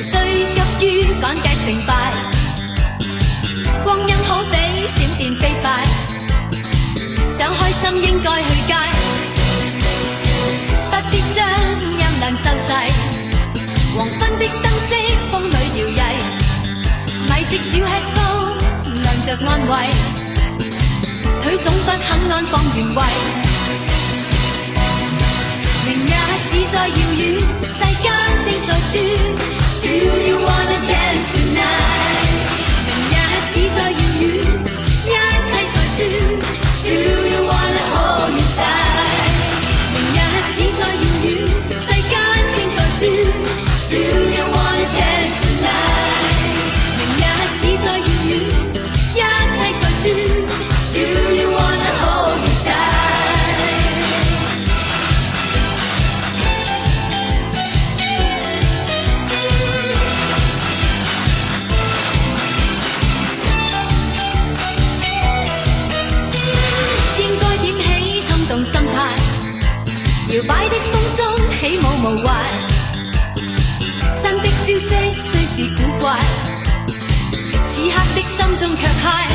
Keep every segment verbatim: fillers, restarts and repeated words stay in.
需急於趕計成敗，光陰好比閃電飛快，想開心應該去街，不必將音量收細，黃昏的燈飾風裏搖曳，米色小吃坊亮着安慰，腿總不肯安放原位，明日只在遙遠，世間正在轉。Do you wanna dance tonight？ 明日只在遙遠，一切在轉。Do you wanna hold me tight？ 明日只在遙遠，世間正在轉。Do you wanna dance tonight？ 明日只在遙遠，一切在轉。Do you wanna hold me tight？心態搖擺的風中起舞無壞，新的招式雖是古怪，此刻的心中卻嗨，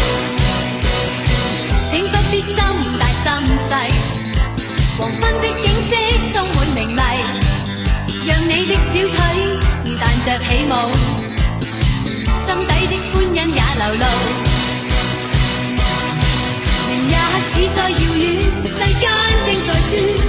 請不必心大心細，黃昏的景色充滿明麗，讓你的小腿彈着起舞，心底的歡欣也流露。明日只在遙遠，世間正在轉。